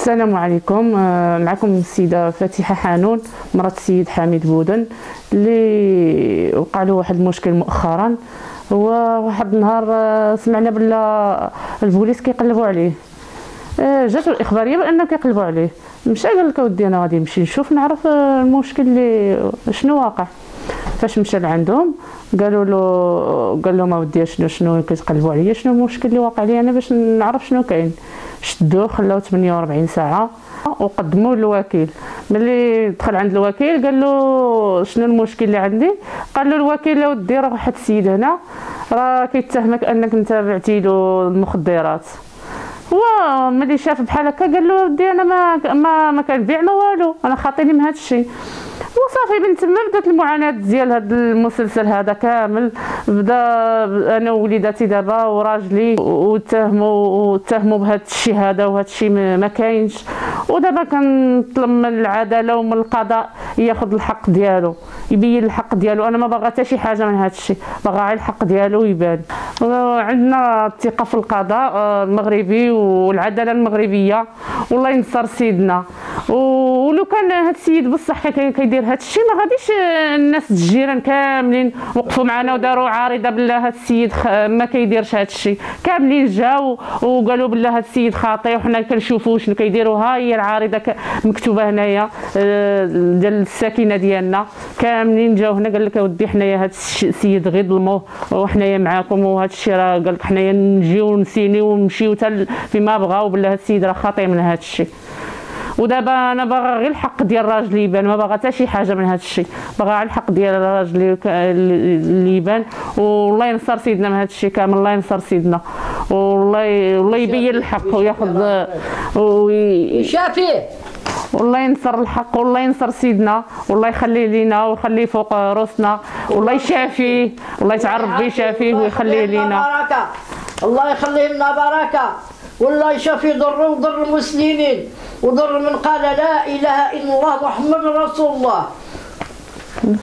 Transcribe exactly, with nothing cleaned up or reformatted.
السلام عليكم. معكم السيده فاتحه حانون مرات السيد حميد بودن اللي وقع له واحد المشكل مؤخرا. هو واحد النهار سمعنا بلا البوليس كيقلبوا عليه، جاتو الاخباريه بانه كيقلبوا عليه. مشى قال لك اودي انا غادي نمشي نشوف نعرف المشكل اللي شنو واقع. فاش مشى لعندهم قالوا له قال لهم اودي شنو شنو كيتقلبوا عليا، شنو المشكل اللي واقع لي انا باش نعرف شنو كاين. شدوه خلاوه ثمانية وأربعين ساعه وقدموه للوكيل. ملي دخل عند الوكيل قال له شنو المشكل اللي عندي، قال له الوكيل اودي راه واحد السيد هنا راه كيتهمك انك انت بعتي له المخدرات. هو ملي شاف بحال هكا قال له ودي انا ما ما, ما كنبيع ما والو، انا خاطيني من هذا الشيء. وصافي من تما بدات المعاناه ديال هذا المسلسل هذا كامل. بدا انا ووليداتي دابا وراجلي واتهموا واتهموا بهذا الشيء هذا، وهذا الشيء ما كاينش. ودابا كنطلب من العداله ومن القضاء ياخذ الحق ديالو، يبين الحق ديالو. انا ما باغا حتى شي حاجه من هذا الشيء، باغا غير الحق ديالو يبان. عندنا الثقه في القضاء المغربي والعداله المغربيه، والله ينصر سيدنا. ولو كان هذا السيد بصح كيدير هذا الشيء ما غاديش الناس الجيران كاملين وقفوا معنا وداروا عارضه بلا هذا السيد ما كيديرش هذا الشيء. كاملين جاوا وقالوا بلا هذا السيد خاطئ وحنا كنشوفوا شنو كيديروا. ها هي العارضه مكتوبه هنايا ديال الساكنه ديالنا، كاملين جاوا هنا قال لك اودي حنايا هذا السيد غير ظلموه وحنايا معاكم، وهذا الشيء راه قال لك حنايا نجيو نسينيو ونمشيو حتى فيما بغاو بلا هذا السيد راه خاطئ من هذا الشيء. ودابا انا باغا غير الحق ديال راجلي يبان، ما باغا حتى شي حاجه من هذا الشيء، باغا غير الحق ديال راجلي اللي يبان. والله ينصر سيدنا من هذا الشيء كامل، الله ينصر سيدنا، والله والله يبين الحق وياخذ ويشافيه، والله ينصر الحق والله ينصر سيدنا، والله يخليه لينا ويخليه فوق روسنا، والله يشافيه، والله يتعرف به يشافيه ويخليه لينا. الله يخليه لنا بركه، والله يشافي ضر وضر المسلمين وضر من قال لا اله الا الله محمد رسول الله.